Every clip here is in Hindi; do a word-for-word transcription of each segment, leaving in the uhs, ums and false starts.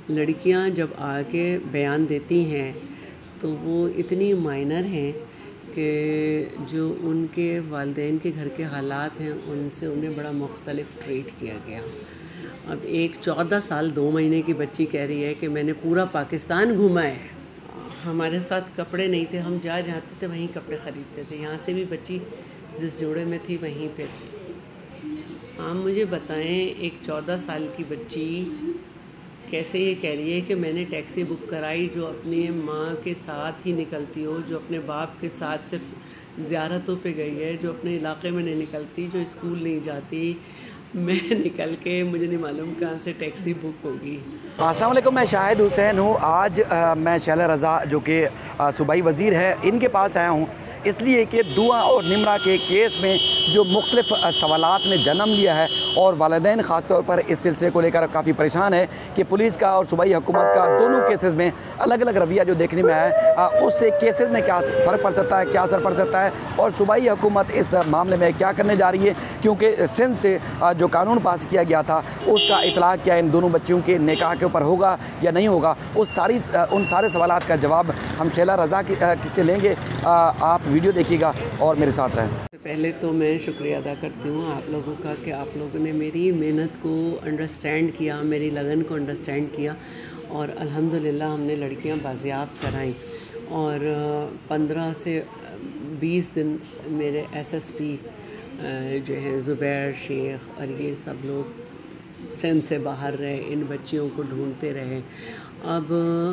लड़कियां जब आके बयान देती हैं तो वो इतनी माइनर हैं कि जो उनके वालिदैन के घर के हालात हैं उनसे उन्हें बड़ा मुख्तलिफ ट्रीट किया गया। अब एक चौदह साल दो महीने की बच्ची कह रही है कि मैंने पूरा पाकिस्तान घूमा है, हमारे साथ कपड़े नहीं थे, हम जहाँ जाते थे वहीं कपड़े ख़रीदते थे, यहाँ से भी बच्ची जिस जोड़े में थी वहीं पे थी। आप मुझे बताएं, एक चौदह साल की बच्ची कैसे ये कह रही है कि मैंने टैक्सी बुक कराई जो अपनी माँ के साथ ही निकलती हो, जो अपने बाप के साथ सिर्फ ज़ियारतों पे गई है, जो अपने इलाके में नहीं निकलती, जो स्कूल नहीं जाती, मैं निकल के मुझे नहीं मालूम कहाँ से टैक्सी बुक होगी। अस्सलाम वालेकुम, मैं शाहिद हुसैन हूँ। आज आ, मैं शैला रज़ा जो कि सूबाई वज़ीर है, इनके पास आया हूँ इसलिए कि दुआ और निमरा के केस में जो मुख्तलिफ सवालात ने जन्म लिया है और वालिदैन ख़ास तौर पर इस सिलसिले को लेकर काफ़ी परेशान है कि पुलिस का और सूबाई हुकूमत का दोनों केसेस में अलग अलग रवैया जो देखने में आया है, उससे केसेस में क्या फ़र्क पड़ सकता है, क्या असर पड़ सकता है और सूबाई हुकूमत इस मामले में क्या करने जा रही है, क्योंकि सिंध से जो कानून पास किया गया था उसका इतलाक़ क्या इन दोनों बच्चियों के निकाह के ऊपर होगा या नहीं होगा, उस सारी उन सारे सवालात का जवाब हम शैला रज़ा की से लेंगे। आप वीडियो देखिएगा और मेरे साथ रहें। पहले तो मैं शुक्रिया अदा करती हूँ आप लोगों का कि आप लोगों ने मेरी मेहनत को अंडरस्टैंड किया, मेरी लगन को अंडरस्टैंड किया और अल्हम्दुलिल्लाह हमने लड़कियाँ बाज़ियाब कराईं। और पंद्रह से बीस दिन मेरे एसएसपी जो हैं ज़ुबैर शेख और ये सब लोग सिंध से बाहर रहे, इन बच्चियों को ढूंढते रहे। अब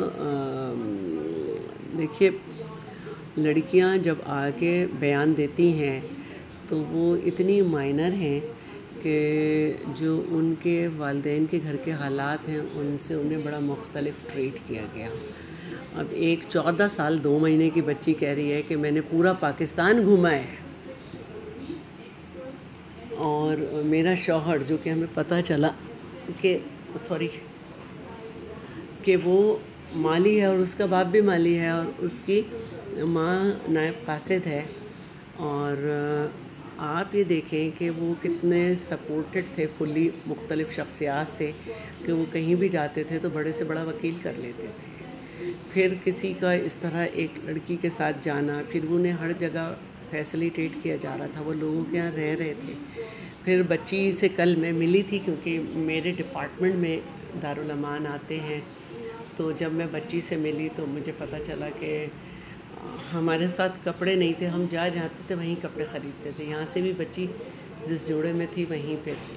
देखिए, लड़कियां जब आके बयान देती हैं तो वो इतनी माइनर हैं कि जो उनके वालिदैन के घर के हालात हैं उनसे उन्हें बड़ा मुख्तलिफ ट्रीट किया गया। अब एक चौदह साल दो महीने की बच्ची कह रही है कि मैंने पूरा पाकिस्तान घूमा है और मेरा शौहर, जो कि हमें पता चला कि सॉरी कि वो माली है और उसका बाप भी माली है और उसकी माँ नायब कासिद है। और आप ये देखें कि वो कितने सपोर्टेड थे फुली मुख्तलिफ शख्सियात से कि वो कहीं भी जाते थे तो बड़े से बड़ा वकील कर लेते थे। फिर किसी का इस तरह एक लड़की के साथ जाना, फिर उन्हें हर जगह फैसिलिटेट किया जा रहा था, वो लोगों के यहाँ रह रहे थे। फिर बच्ची से कल मैं मिली थी क्योंकि मेरे डिपार्टमेंट में दारुल अमान आते हैं, तो जब मैं बच्ची से मिली तो मुझे पता चला कि हमारे साथ कपड़े नहीं थे, हम जहाँ जाते थे वहीं कपड़े ख़रीदते थे, यहाँ से भी बच्ची जिस जोड़े में थी वहीं पे थी।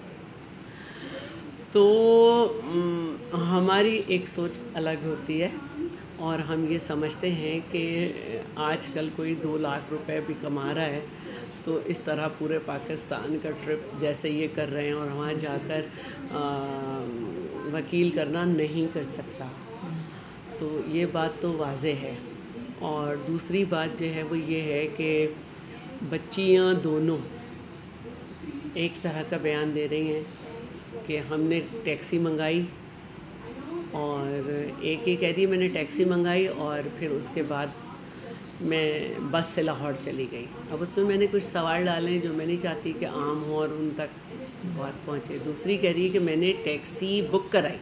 तो हमारी एक सोच अलग होती है और हम ये समझते हैं कि आजकल कोई दो लाख रुपए भी कमा रहा है तो इस तरह पूरे पाकिस्तान का ट्रिप जैसे ये कर रहे हैं और वहाँ जाकर आ, वकील करना नहीं कर सकता। तो ये बात तो वाज़े है। और दूसरी बात जो है वो ये है कि बच्चियाँ दोनों एक तरह का बयान दे रही हैं कि हमने टैक्सी मंगाई और एक ही कह रही है मैंने टैक्सी मंगाई और फिर उसके बाद मैं बस से लाहौर चली गई। अब उसमें मैंने कुछ सवाल डाले जो मैं नहीं चाहती कि आम हो और उन तक बात पहुँचे। दूसरी कह रही है कि मैंने टैक्सी बुक कराई।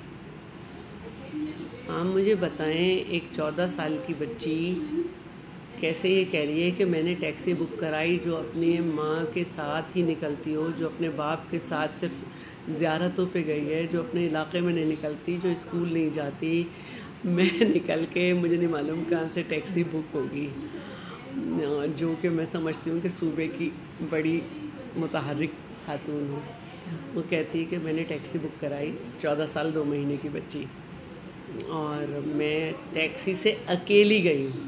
आप मुझे बताएं, एक चौदह साल की बच्ची कैसे ये कह रही है कि मैंने टैक्सी बुक कराई जो अपनी माँ के साथ ही निकलती हो, जो अपने बाप के साथ सिर्फ ज़ियारतों पे गई है, जो अपने इलाके में नहीं निकलती, जो स्कूल नहीं जाती, मैं निकल के मुझे नहीं मालूम कहाँ से टैक्सी बुक होगी, जो कि मैं समझती हूँ कि सूबे की बड़ी मुतहर्रिक खातून हूँ। वो कहती है कि मैंने टैक्सी बुक कराई, चौदह साल दो महीने की बच्ची, और मैं टैक्सी से अकेली गई हूँ।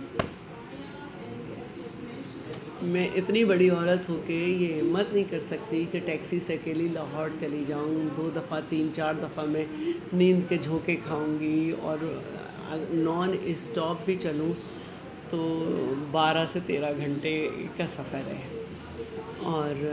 मैं इतनी बड़ी औरत होके ये हिम्मत नहीं कर सकती कि टैक्सी से अकेली लाहौर चली जाऊँ। दो दफ़ा तीन चार दफ़ा मैं नींद के झोंके खाऊंगी और नॉन स्टॉप भी चलूँ तो बारह से तेरह घंटे का सफ़र है। और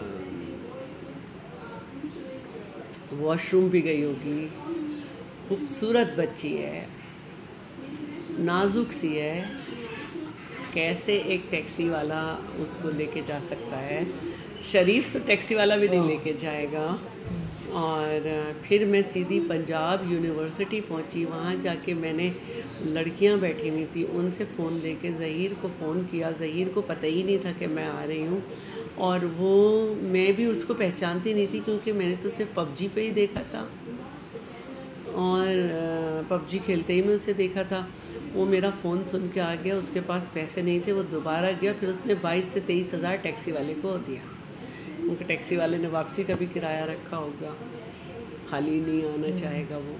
वॉशरूम भी गई होगी। खूबसूरत बच्ची है, नाजुक सी है, कैसे एक टैक्सी वाला उसको लेके जा सकता है? शरीफ तो टैक्सी वाला भी नहीं लेके जाएगा। और फिर मैं सीधी पंजाब यूनिवर्सिटी पहुंची। वहाँ जाके मैंने लड़कियां बैठी हुई थी, उनसे फ़ोन लेके ज़हीर को फ़ोन किया। ज़हीर को पता ही नहीं था कि मैं आ रही हूँ, और वो मैं भी उसको पहचानती नहीं थी क्योंकि मैंने तो सिर्फ पबजी पे ही देखा था, और पबजी खेलते ही मैं उसे देखा था। वो मेरा फ़ोन सुन के आ गया, उसके पास पैसे नहीं थे, वो दोबारा गया, फिर उसने बाईस से तेईस हज़ार टैक्सी वाले को दिया। उनके टैक्सी वाले ने वापसी का भी किराया रखा होगा, खाली नहीं आना चाहेगा वो।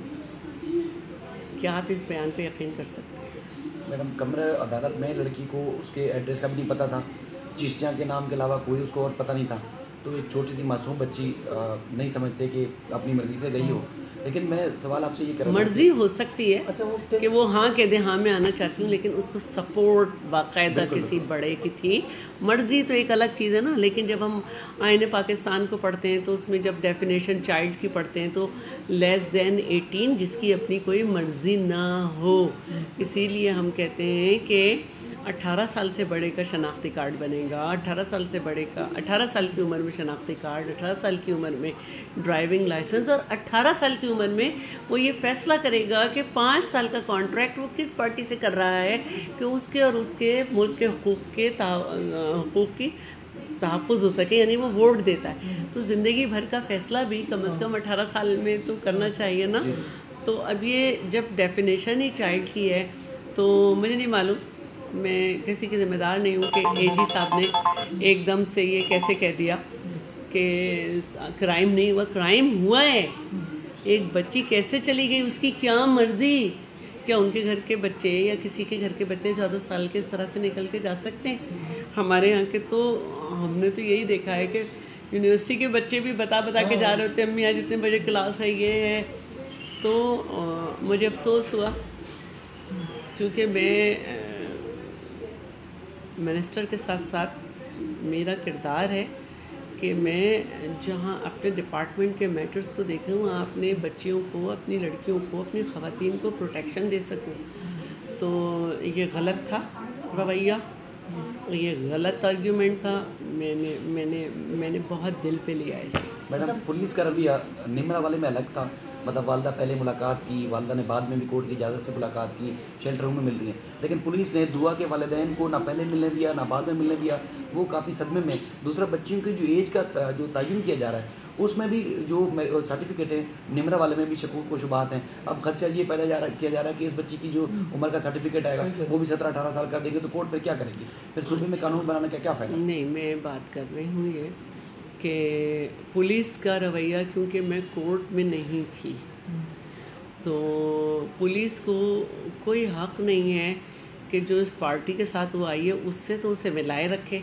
क्या आप इस बयान पे यकीन कर सकते हैं? मैडम, कमरे अदालत में लड़की को उसके एड्रेस का भी नहीं पता था, चिश्तियाँ के नाम के अलावा कोई उसको और पता नहीं था। तो एक छोटी सी मासूम बच्ची नहीं समझते कि अपनी मर्ज़ी से गई हो। लेकिन मैं सवाल आपसे ये कर रहा हूँ, मर्जी हो सकती है अच्छा, वो कि वो हाँ कह दे हाँ मैं आना चाहती हूँ, लेकिन उसको सपोर्ट बाकायदा किसी बड़े की थी। मर्जी तो एक अलग चीज़ है ना, लेकिन जब हम आईने पाकिस्तान को पढ़ते हैं तो उसमें जब डेफिनेशन चाइल्ड की पढ़ते हैं तो लेस देन एटीन, जिसकी अपनी कोई मर्ज़ी ना हो। इसीलिए हम कहते हैं कि अठारह साल से बड़े का शनाख्ती कार्ड बनेगा, अठारह साल से बड़े का अठारह साल की उम्र में शनाख्ती कार्ड, अठारह साल की उम्र में ड्राइविंग लाइसेंस, और अठारह साल की उम्र में वो ये फैसला करेगा कि पाँच साल का कॉन्ट्रैक्ट वो किस पार्टी से कर रहा है कि उसके और उसके मुल्क के हुकूक़ के हुकूक़ की तहफ़्फ़ुज़ हो सके, यानी वो वोट देता है। तो ज़िंदगी भर का फ़ैसला भी कम अज़ कम अठारह साल में तो करना चाहिए ना। तो अब ये जब डेफिनेशन ही चाइल्ड की है तो मुझे नहीं मालूम, मैं किसी की ज़िम्मेदार नहीं हूँ कि एजी साहब ने एकदम से ये कैसे कह दिया कि क्राइम नहीं हुआ। क्राइम हुआ है, एक बच्ची कैसे चली गई, उसकी क्या मर्ज़ी। क्या उनके घर के बच्चे या किसी के घर के बच्चे चौदह साल के इस तरह से निकल के जा सकते हैं? हमारे यहाँ के तो हमने तो यही देखा है कि यूनिवर्सिटी के बच्चे भी बता बता के जा रहे होते हैं, अम्मी आज इतने बजे क्लास है, ये है। तो आ, मुझे अफसोस हुआ क्योंकि मैं मिनिस्टर के साथ साथ मेरा किरदार है कि मैं जहाँ अपने डिपार्टमेंट के मैटर्स को देखूँ, वहाँ अपने बच्चियों को, अपनी लड़कियों को, अपनी ख़वातीन को प्रोटेक्शन दे सकूँ। तो ये गलत था रवैया, ये गलत आर्ग्यूमेंट था। मैंने मैंने मैंने बहुत दिल पे लिया इसे। मैडम, पुलिस का रवैया निमरा वाले में अलग था। मतलब वालदा पहले मुलाकात की, वालदा ने बाद में भी कोर्ट की इजाज़त से मुलाकात की, शेल्टर रूम में मिल रही है, लेकिन पुलिस ने दुआ के वालिदैन को ना पहले मिलने दिया ना बाद में मिलने दिया। वो काफ़ी सदमे में। दूसरा, बच्चियों की जो एज का जो तयन किया जा रहा है उसमें भी जो सर्टिफिकेट है निमरा वाले में भी शकूक व शुबात हैं। अब खर्चा ये पैदा जा रहा किया जा रहा है कि इस बच्ची की जो उम्र का सर्टिफिकेट आएगा वो भी सत्रह अठारह साल कर देंगे, तो कोर्ट फिर क्या करेगी? फिर सूबे में कानून बनाने का क्या फ़ायदा? नहीं, मैं बात कर रही हूँ ये कि पुलिस का रवैया, क्योंकि मैं कोर्ट में नहीं थी, तो पुलिस को कोई हक़ नहीं है कि जो इस पार्टी के साथ वो आई है उससे तो उसे मिलाए रखे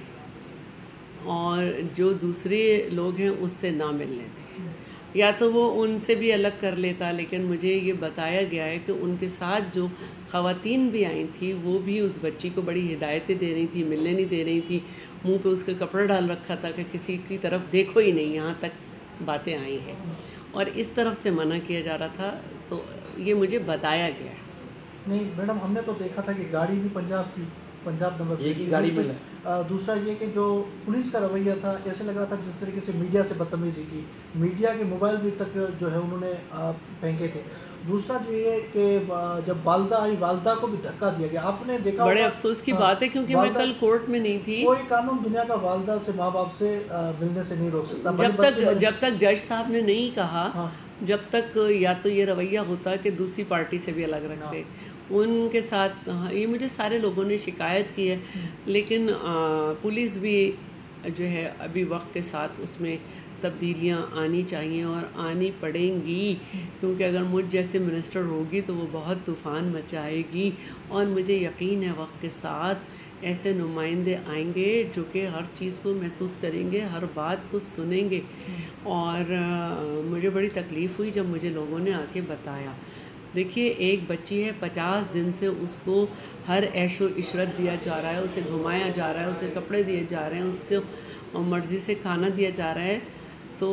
और जो दूसरे लोग हैं उससे ना मिलने दें, या तो वो उनसे भी अलग कर लेता। लेकिन मुझे ये बताया गया है कि उनके साथ जो ख़वातीन भी आई थी वो भी उस बच्ची को बड़ी हिदायतें दे रही थी, मिलने नहीं दे रही थी, मुंह पे उसके कपड़ा डाल रखा था कि किसी की तरफ देखो ही नहीं, यहाँ तक बातें आई हैं, और इस तरफ से मना किया जा रहा था। तो ये मुझे बताया गया। नहीं मैडम, हमने तो देखा था कि गाड़ी भी पंजाब की, पंजाब नंबर एक ही गाड़ी में। दूसरा ये कि जो पुलिस का रवैया था, ऐसे लग रहा था जिस तरीके से मीडिया से बदतमीजी की, मीडिया के मोबाइल भी तक जो है उन्होंने फेंके थे। दूसरा जो ये कि जब वालदा आई, वालदा को भी धक्का दिया गया। आपने देखा, बड़े अफसोस की बात है क्योंकि मैं कल कोर्ट में नहीं थी। कोई कानून दुनिया का वालदा से, माँ बाप से मिलने से नहीं रोक सकता जब तक जब तक जज साहब ने नहीं कहा। हाँ। जब तक या तो ये रवैया होता कि दूसरी पार्टी से भी अलग रखते। हाँ। उनके साथ हाँ, ये मुझे सारे लोगों ने शिकायत की है, लेकिन आ, पुलिस भी जो है अभी वक्त के साथ उसमें तब्दीलियाँ आनी चाहिए और आनी पड़ेंगी, क्योंकि अगर मुझ जैसे मिनिस्टर होगी तो वो बहुत तूफ़ान मचाएगी। और मुझे यकीन है वक्त के साथ ऐसे नुमाइंदे आएंगे जो कि हर चीज़ को महसूस करेंगे, हर बात को सुनेंगे। और आ, मुझे बड़ी तकलीफ़ हुई जब मुझे लोगों ने आके बताया। देखिए, एक बच्ची है, पचास दिन से उसको हर ऐशो इशरत दिया जा रहा है, उसे घुमाया जा रहा है, उसे कपड़े दिए जा रहे हैं, उसको मर्ज़ी से खाना दिया जा रहा है। तो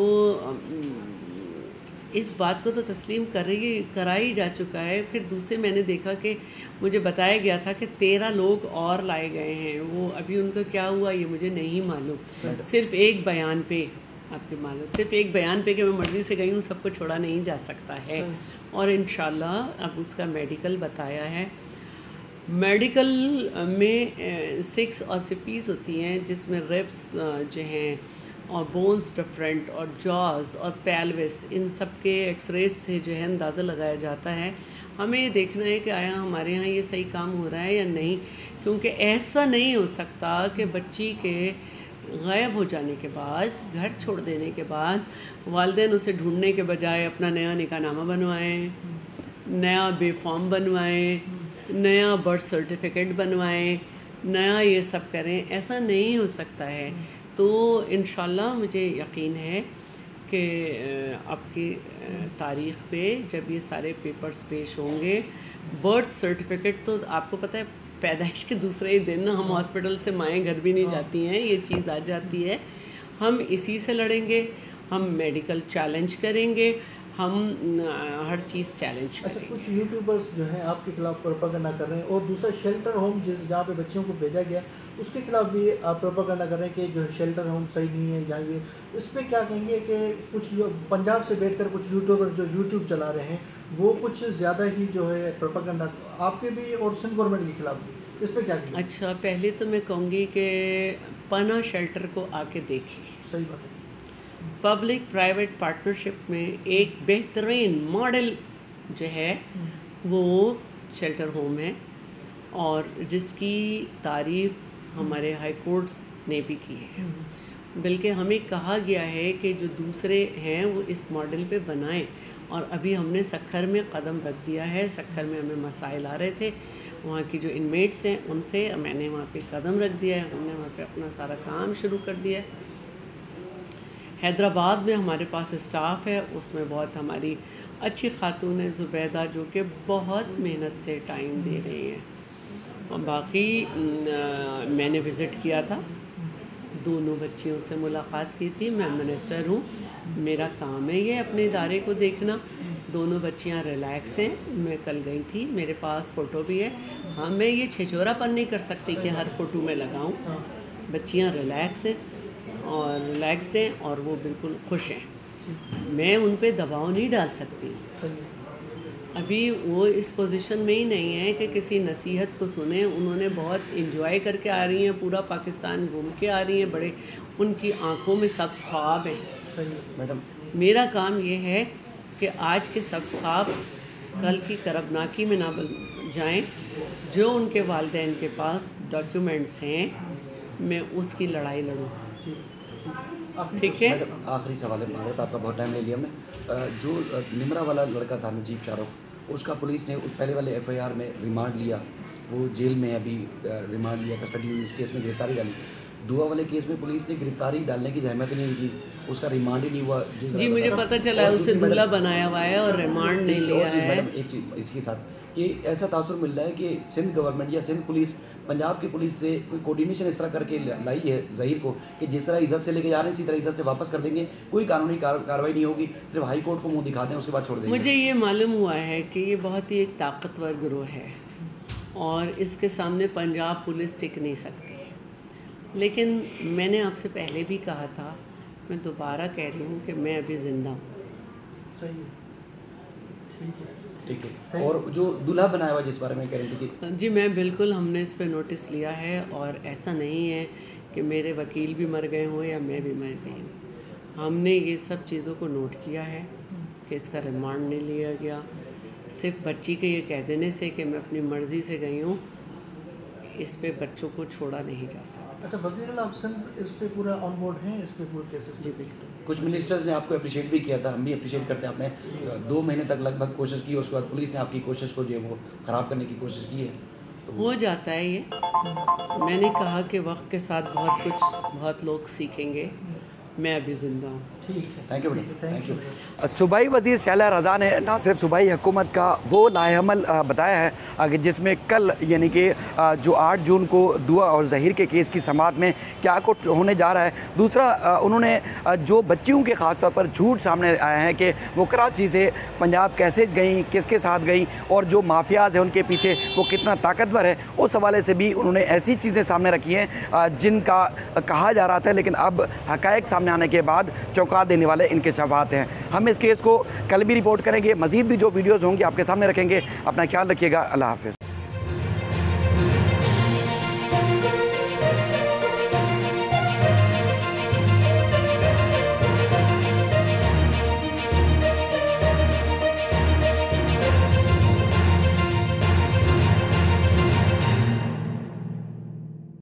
इस बात को तो तस्लीम कर रही कराई जा चुका है। फिर दूसरे मैंने देखा कि मुझे बताया गया था कि तेरह लोग और लाए गए हैं। वो अभी उनका क्या हुआ ये मुझे नहीं मालूम। सिर्फ एक बयान पे आपकी माजरत। सिर्फ एक बयान पे कि मैं मर्ज़ी से गई हूँ सबको छोड़ा नहीं जा सकता है। और इंशाल्लाह अब उसका मेडिकल बताया है। मेडिकल में सिक्स ऑसिफीज़ होती हैं जिसमें रिब्स जो हैं और बोन्स डिफरेंट और जॉज और पेल्विस, इन सब के एक्सरेज से जो है अंदाज़ा लगाया जाता है। हमें ये देखना है कि आया हमारे यहाँ ये सही काम हो रहा है या नहीं, क्योंकि ऐसा नहीं हो सकता कि बच्ची के गायब हो जाने के बाद, घर छोड़ देने के बाद वालिदैन उसे ढूंढने के बजाय अपना नया निकाहनामा बनवाएं, नया बेफॉर्म बनवाएं, नया बर्थ सर्टिफिकेट बनवाएं, नया ये सब करें। ऐसा नहीं हो सकता है। तो इंशाल्लाह मुझे यकीन है कि आपकी तारीख़ पे जब ये सारे पेपर्स पेश होंगे, बर्थ सर्टिफिकेट तो आपको पता है पैदाइश के दूसरे ही दिन हम हॉस्पिटल से माएँ घर भी नहीं जाती हैं, ये चीज़ आ जाती है। हम इसी से लड़ेंगे, हम मेडिकल चैलेंज करेंगे, हम हर चीज़ चैलेंज करेंगे। अच्छा, कुछ यूट्यूबर्स जो हैं आपके खिलाफ प्रोपेगेंडा कर रहे हैं, और दूसरा शेल्टर होम जहाँ पे बच्चियों को भेजा गया उसके खिलाफ भी आप प्रोपेगेंडा कर रहे हैं कि जो शेल्टर होम सही नहीं है या ये, इस पर क्या कहेंगे कि कुछ पंजाब से बैठकर कुछ यूट्यूबर जो यूट्यूब चला रहे हैं वो कुछ ज़्यादा ही जो है प्रोपेगेंडा आपके भी और सिंध गवर्नमेंट के खिलाफ भी, इस पर क्या कहेंगे? अच्छा, पहले तो मैं कहूँगी कि पना शेल्टर को आके देखिए। सही बात है। पब्लिक प्राइवेट पार्टनरशिप में एक बेहतरीन मॉडल जो है वो शेल्टर होम है, और जिसकी तारीफ़ हमारे हाई कोर्ट्स ने भी की है। बल्कि हमें कहा गया है कि जो दूसरे हैं वो इस मॉडल पे बनाएं, और अभी हमने सक्खर में कदम रख दिया है। सक्खर में हमें मसाइल आ रहे थे, वहाँ की जो इनमेट्स हैं उनसे मैंने वहाँ पे कदम रख दिया है, हमने वहाँ पे अपना सारा काम शुरू कर दिया है। हैदराबाद में हमारे पास स्टाफ है, उसमें बहुत हमारी अच्छी खातून है ज़ुबैदा, जो कि बहुत मेहनत से टाइम दे रही हैं। और बाकी न, मैंने विज़िट किया था, दोनों बच्चियों से मुलाकात की थी। मैं मिनिस्टर हूँ, मेरा काम है ये अपने इदारे को देखना। दोनों बच्चियाँ रिलैक्स हैं। मैं कल गई थी, मेरे पास फ़ोटो भी है। हाँ, मैं ये छिछोरापन नहीं कर सकती कि हर फ़ोटो में लगाऊँ। बच्चियाँ रिलैक्स हैं और रिलैक्सड हैं और वो बिल्कुल खुश हैं। मैं उन पे दबाव नहीं डाल सकती। अभी वो इस पोजीशन में ही नहीं है कि किसी नसीहत को सुने। उन्होंने बहुत इंजॉय करके आ रही हैं, पूरा पाकिस्तान घूम के आ रही हैं, बड़े उनकी आंखों में सब्ज़ ख्वाब हैं। मैडम, मेरा काम ये है कि आज के सब्ज़ ख्वाब कल की करबनाकी में ना बन जाएं। जो उनके वालिदैन के पास डॉक्यूमेंट्स हैं, मैं उसकी लड़ाई लड़ूँ। ठीक है। मैडम, आखिरी सवाल है, माजरत आपका बहुत टाइम ले लिया हमने। जो निमरा वाला लड़का था नजीब शाहरुख, उसका पुलिस ने पहले वाले एफ आई आर में रिमांड लिया, वो जेल में अभी रिमांड लिया, कस्टडी हुई, उस केस में गिरफ्तारी डाली। दुआ वाले केस में पुलिस ने गिरफ्तारी डालने की जहमत नहीं की, उसका रिमांड ही नहीं हुआ। जी, मुझे पता चला है उसे दूल्हा बनाया हुआ है और रिमांड नहीं लिया है। मैडम, एक चीज़ इसके साथ कि ऐसा तासुर मिल रहा है कि सिंध गवर्नमेंट या सिंध पुलिस पंजाब की पुलिस से कोई कोऑर्डिनेशन इस तरह करके लाई है ज़हीर को कि जिस तरह इज्जत से लेके जा रहे हैं इसी तरह इज्जत से वापस कर देंगे, कोई कानूनी कार्रवाई नहीं होगी, सिर्फ हाई कोर्ट को मुंह दिखा दें उसके बाद छोड़ देंगे। मुझे ये मालूम हुआ है कि ये बहुत ही एक ताकतवर गिरोह है और इसके सामने पंजाब पुलिस टिक नहीं सकती। लेकिन मैंने आपसे पहले भी कहा था, मैं दोबारा कह रही हूँ कि मैं अभी ज़िंदा हूँ। सही है, ठीक है, ठीक है। और जो दूल्हा बनाया हुआ जिस बारे में कह रही थी कि जी, मैं बिल्कुल, हमने इस पे नोटिस लिया है और ऐसा नहीं है कि मेरे वकील भी मर गए हों या मैं भी मर गई हूँ। हमने ये सब चीज़ों को नोट किया है कि इसका रिमांड नहीं लिया गया। सिर्फ बच्ची के ये कह देने से कि मैं अपनी मर्ज़ी से गई हूँ, इस पे बच्चों को छोड़ा नहीं जा सकता। अच्छा, वज़ीर आप सिंध इस पे पूरा ऑन बोर्ड हैं, इस पे पूरे केसेस? जी बिल्कुल। कुछ मिनिस्टर्स ने आपको अप्रिशिएट भी किया था, हम भी अप्रिशिएट करते हैं। आपने दो महीने तक लगभग कोशिश की, उसके बाद पुलिस ने आपकी कोशिश को जो है वो ख़राब करने की कोशिश की है, तो हो जाता है ये। मैंने कहा कि वक्त के साथ बहुत कुछ बहुत लोग सीखेंगे। मैं अभी ज़िंदा हूँ। ठीक है, thank you madam, thank thank you. You. सूबाई वज़ीर शैला रज़ा ने ना सिर्फ सूबाई हुकूमत का वो लाहेअमल बताया है कि जिसमें कल यानी कि जो आठ जून को दुआ और ज़हीर के केस की समाअत में क्या कुछ होने जा रहा है। दूसरा उन्होंने जो बच्चियों के ख़ास तौर पर झूठ सामने आए हैं कि वो कराची से पंजाब कैसे गई, किसके साथ गई और जो माफियाज़ हैं उनके पीछे वो कितना ताकतवर है, उस हवाले से भी उन्होंने ऐसी चीज़ें सामने रखी हैं जिनका कहा जा रहा था, लेकिन अब हक़ाइक़ सामने आने के बाद चौंका देने वाले इंकशाफात हैं। हम इस केस को कल भी रिपोर्ट करेंगे, मज़ीद भी जो वीडियोज़ होंगी आपके सामने रखेंगे। अपना ख्याल रखिएगा। अल्लाह हाफ़िज़।